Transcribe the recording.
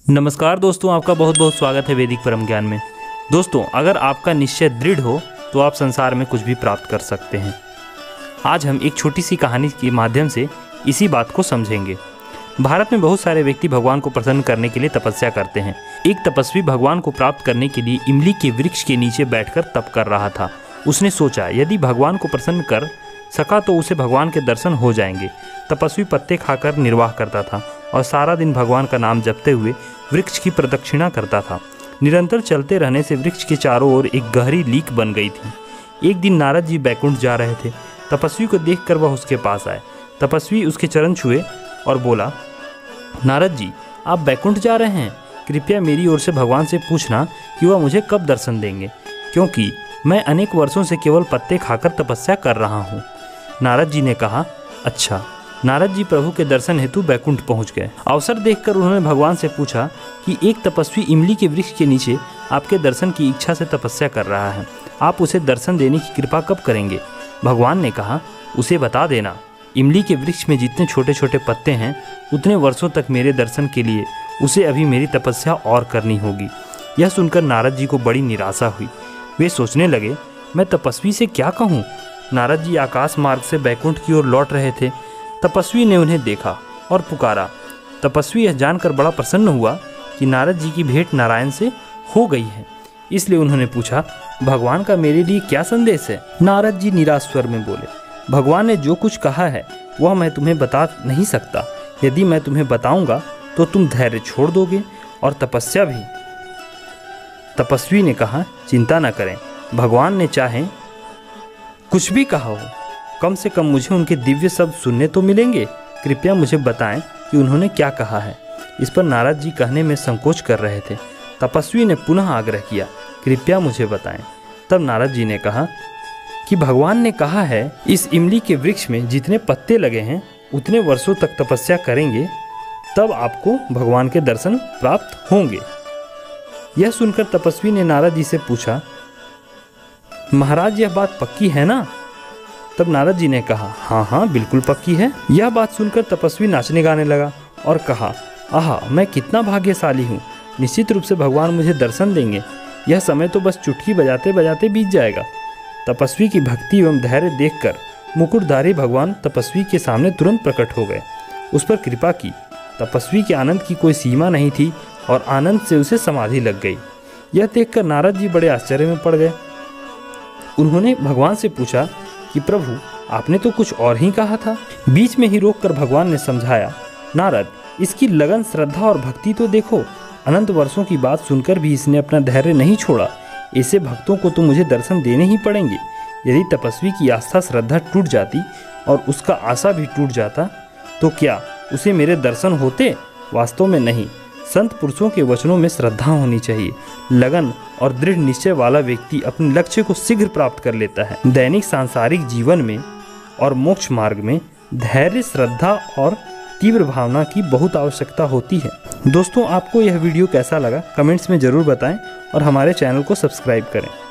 नमस्कार दोस्तों, आपका बहुत बहुत स्वागत है वैदिक परम ज्ञान में। दोस्तों, अगर आपका निश्चय दृढ़ हो तो आप संसार में कुछ भी प्राप्त कर सकते हैं। आज हम एक छोटी सी कहानी के माध्यम से इसी बात को समझेंगे। भारत में बहुत सारे व्यक्ति भगवान को प्रसन्न करने के लिए तपस्या करते हैं। एक तपस्वी भगवान को प्राप्त करने के लिए इमली के वृक्ष के नीचे बैठकर तप कर रहा था। उसने सोचा यदि भगवान को प्रसन्न कर सका तो उसे भगवान के दर्शन हो जाएंगे। तपस्वी पत्ते खाकर निर्वाह करता था और सारा दिन भगवान का नाम जपते हुए वृक्ष की प्रदक्षिणा करता था। निरंतर चलते रहने से वृक्ष के चारों ओर एक गहरी लीक बन गई थी। एक दिन नारद जी बैकुंठ जा रहे थे। तपस्वी को देखकर वह उसके पास आए। तपस्वी उसके चरण छुए और बोला, नारद जी, आप बैकुंठ जा रहे हैं? कृपया मेरी ओर से भगवान से पूछना कि वह मुझे कब दर्शन देंगे, क्योंकि मैं अनेक वर्षों से केवल पत्ते खाकर तपस्या कर रहा हूँ। नारद जी ने कहा, अच्छा। नारद जी प्रभु के दर्शन हेतु बैकुंठ पहुंच गए। अवसर देखकर उन्होंने भगवान से पूछा कि एक तपस्वी इमली के वृक्ष के नीचे आपके दर्शन की इच्छा से तपस्या कर रहा है, आप उसे दर्शन देने की कृपा कब करेंगे? भगवान ने कहा, उसे बता देना, इमली के वृक्ष में जितने छोटे छोटे पत्ते हैं उतने वर्षों तक मेरे दर्शन के लिए उसे अभी मेरी तपस्या और करनी होगी। यह सुनकर नारद जी को बड़ी निराशा हुई। वे सोचने लगे, मैं तपस्वी से क्या कहूँ? नारद जी आकाश मार्ग से बैकुंठ की ओर लौट रहे थे। तपस्वी ने उन्हें देखा और पुकारा। तपस्वी यह जानकर बड़ा प्रसन्न हुआ कि नारद जी की भेंट नारायण से हो गई है, इसलिए उन्होंने पूछा, भगवान का मेरे लिए क्या संदेश है? नारद जी निराश स्वर में बोले, भगवान ने जो कुछ कहा है वह मैं तुम्हें बता नहीं सकता। यदि मैं तुम्हें बताऊंगा तो तुम धैर्य छोड़ दोगे और तपस्या भी। तपस्वी ने कहा, चिंता न करें, भगवान ने चाहे कुछ भी कहा हो, कम से कम मुझे उनके दिव्य शब्द सुनने तो मिलेंगे। कृपया मुझे बताएं कि उन्होंने क्या कहा है। इस पर नारद जी कहने में संकोच कर रहे थे। तपस्वी ने पुनः आग्रह किया, कृपया मुझे बताएं। तब नारद जी ने कहा कि भगवान ने कहा है, इस इमली के वृक्ष में जितने पत्ते लगे हैं उतने वर्षों तक तपस्या करेंगे तब आपको भगवान के दर्शन प्राप्त होंगे। यह सुनकर तपस्वी ने नारद जी से पूछा, महाराज यह बात पक्की है ना? तब नारद जी ने कहा, हाँ हाँ बिल्कुल पक्की है। यह बात सुनकर तपस्वी नाचने गाने लगा और कहा, आहा, मैं कितना भाग्यशाली हूँ। निश्चित रूप से भगवान मुझे दर्शन देंगे। यह समय तो बस चुटकी बजाते बजाते बीत जाएगा। तपस्वी की भक्ति एवं धैर्य देखकर मुकुटधारी भगवान तपस्वी के सामने तुरंत प्रकट हो गए, उस पर कृपा की। तपस्वी के आनंद की कोई सीमा नहीं थी और आनंद से उसे समाधि लग गई। यह देखकर नारद जी बड़े आश्चर्य में पड़ गए। उन्होंने भगवान से पूछा कि प्रभु, आपने तो कुछ और ही कहा था। बीच में ही रोककर भगवान ने समझाया, नारद, इसकी लगन, श्रद्धा और भक्ति तो देखो। अनंत वर्षों की बात सुनकर भी इसने अपना धैर्य नहीं छोड़ा। ऐसे भक्तों को तो मुझे दर्शन देने ही पड़ेंगे। यदि तपस्वी की आस्था श्रद्धा टूट जाती और उसका आशा भी टूट जाता तो क्या उसे मेरे दर्शन होते? वास्तव में नहीं। संत पुरुषों के वचनों में श्रद्धा होनी चाहिए। लगन और दृढ़ निश्चय वाला व्यक्ति अपने लक्ष्य को शीघ्र प्राप्त कर लेता है। दैनिक सांसारिक जीवन में और मोक्ष मार्ग में धैर्य, श्रद्धा और तीव्र भावना की बहुत आवश्यकता होती है। दोस्तों, आपको यह वीडियो कैसा लगा कमेंट्स में ज़रूर बताएं और हमारे चैनल को सब्सक्राइब करें।